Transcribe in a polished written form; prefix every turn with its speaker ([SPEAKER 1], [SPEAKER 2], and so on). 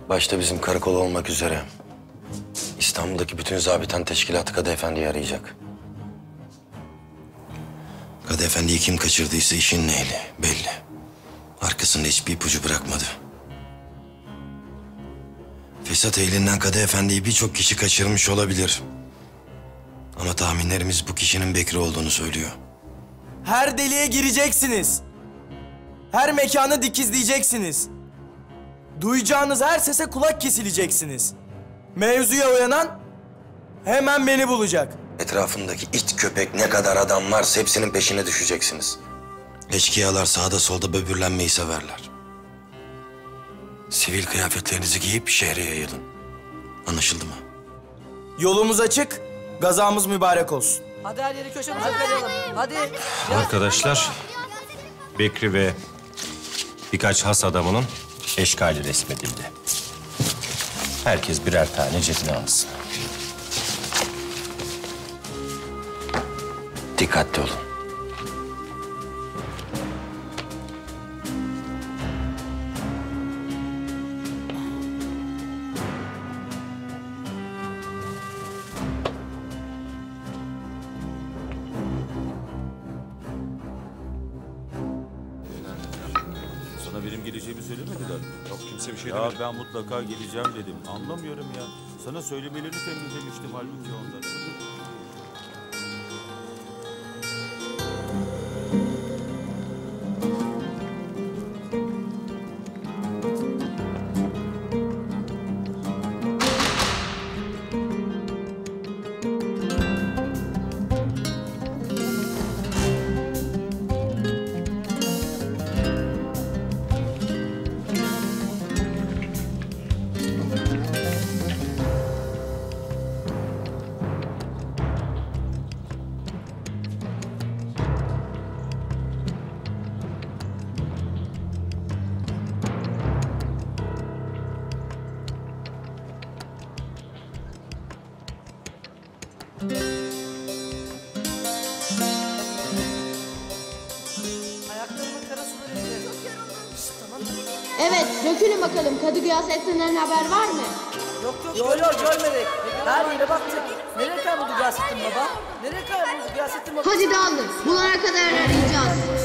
[SPEAKER 1] Başta bizim karakol olmak üzere İstanbul'daki bütün zabıtan teşkilatı Kadı Efendi'yi arayacak. Kadı Efendi'yi kim kaçırdıysa işin neyli belli. Arkasında hiçbir ipucu bırakmadı. Fesat elinden Kadı Efendi'yi birçok kişi kaçırmış olabilir. Ama tahminlerimiz bu kişinin Bekri olduğunu söylüyor.
[SPEAKER 2] Her deliğe gireceksiniz. Her mekanı dikizleyeceksiniz. Duyacağınız her sese kulak kesileceksiniz. Mevzuya uyanan hemen beni bulacak.
[SPEAKER 1] Etrafındaki it köpek ne kadar adam varsa hepsinin peşine düşeceksiniz. Eşkıyalar sağda solda böbürlenmeyi severler. Sivil kıyafetlerinizi giyip şehre yayılın. Anlaşıldı mı?
[SPEAKER 2] Yolumuz açık, gazamız mübarek olsun.
[SPEAKER 3] Hadi her yeri köşemize koyalım. Hadi.
[SPEAKER 4] Arkadaşlar, Bekri ve birkaç has adamının eşkali resmedildi. Herkes birer tane cebine alsın.
[SPEAKER 1] Dikkatli olun.
[SPEAKER 5] Sana benim geleceğimi söylemediler mi?
[SPEAKER 6] Yok, kimse bir şey
[SPEAKER 5] Ya
[SPEAKER 6] demedi.
[SPEAKER 5] ben mutlaka geleceğim dedim. Anlamıyorum ya. Sana söylemelerini tembihlemiştim halbuki onları.
[SPEAKER 3] Ayaklarımın kara suları indi. Tamam.
[SPEAKER 7] Evet, dökülün bakalım. Kadı Gıyasettin'den haber var mı?
[SPEAKER 3] Yok görmedik. Her yere baktık. Nereye kayboldu Gıyasettin baba? Nereye kayboldu Gıyasettin baba?
[SPEAKER 7] Hadi dağılın. Bulana kadar arayacağız.